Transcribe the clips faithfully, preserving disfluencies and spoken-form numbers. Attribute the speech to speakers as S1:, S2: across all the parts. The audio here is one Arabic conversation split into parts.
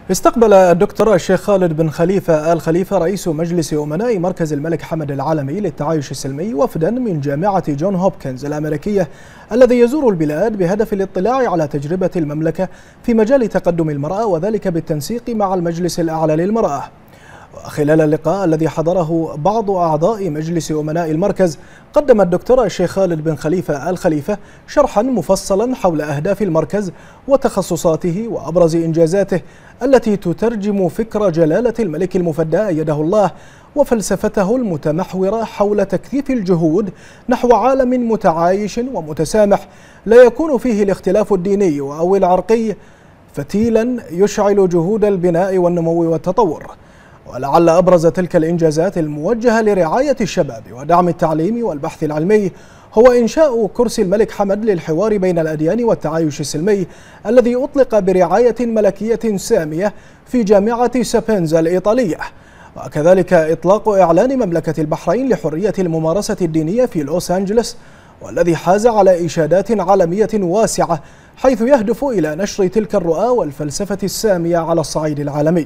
S1: استقبل الدكتور الشيخ خالد بن خليفة آل خليفة رئيس مجلس أمناء مركز الملك حمد العالمي للتعايش السلمي وفدا من جامعة جون هوبكنز الأمريكية الذي يزور البلاد بهدف الاطلاع على تجربة المملكة في مجال تقدم المرأة، وذلك بالتنسيق مع المجلس الأعلى للمرأة. وخلال اللقاء الذي حضره بعض أعضاء مجلس أمناء المركز، قدم الدكتور الشيخ خالد بن خليفة آل خليفة شرحا مفصلا حول أهداف المركز وتخصصاته وأبرز إنجازاته التي تترجم فكر جلالة الملك المفدى أيده الله وفلسفته المتمحورة حول تكثيف الجهود نحو عالم متعايش ومتسامح لا يكون فيه الاختلاف الديني أو العرقي فتيلا يشعل جهود البناء والنمو والتطور. ولعل أبرز تلك الإنجازات الموجهة لرعاية الشباب ودعم التعليم والبحث العلمي هو إنشاء كرسي الملك حمد للحوار بين الأديان والتعايش السلمي، الذي أطلق برعاية ملكية سامية في جامعة سابينزا الإيطالية، وكذلك إطلاق إعلان مملكة البحرين لحرية الممارسة الدينية في لوس أنجلوس، والذي حاز على إشادات عالمية واسعة، حيث يهدف إلى نشر تلك الرؤى والفلسفة السامية على الصعيد العالمي.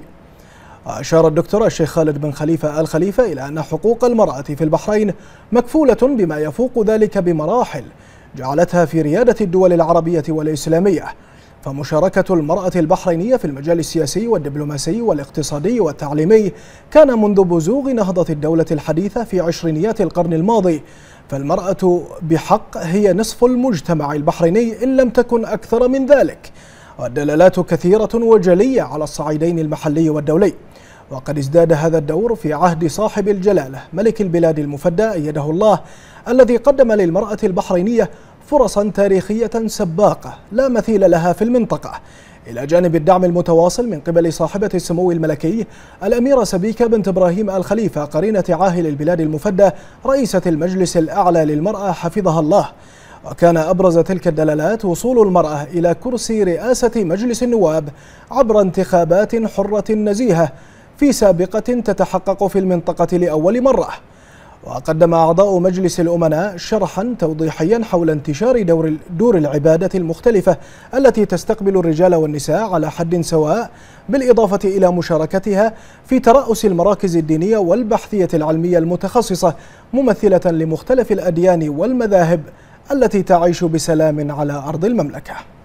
S1: أشار الدكتور الشيخ خالد بن خليفة آل خليفة إلى أن حقوق المرأة في البحرين مكفولة بما يفوق ذلك بمراحل جعلتها في ريادة الدول العربية والإسلامية، فمشاركة المرأة البحرينية في المجال السياسي والدبلوماسي والاقتصادي والتعليمي كان منذ بزوغ نهضة الدولة الحديثة في عشرينيات القرن الماضي، فالمرأة بحق هي نصف المجتمع البحريني إن لم تكن أكثر من ذلك، والدلالات كثيرة وجلية على الصعيدين المحلي والدولي. وقد ازداد هذا الدور في عهد صاحب الجلالة ملك البلاد المفدى أيده الله، الذي قدم للمرأة البحرينية فرصا تاريخية سباقة لا مثيل لها في المنطقة، إلى جانب الدعم المتواصل من قبل صاحبة السمو الملكي الأميرة سبيكة بنت إبراهيم آل خليفة قرينة عاهل البلاد المفدى رئيسة المجلس الأعلى للمرأة حفظها الله. وكان أبرز تلك الدلالات وصول المرأة إلى كرسي رئاسة مجلس النواب عبر انتخابات حرة نزيهة في سابقة تتحقق في المنطقة لأول مرة. وقدم أعضاء مجلس الأمناء شرحا توضيحيا حول انتشار دور دور العبادة المختلفة التي تستقبل الرجال والنساء على حد سواء، بالإضافة إلى مشاركتها في ترأس المراكز الدينية والبحثية العلمية المتخصصة ممثلة لمختلف الأديان والمذاهب التي تعيش بسلام على أرض المملكة.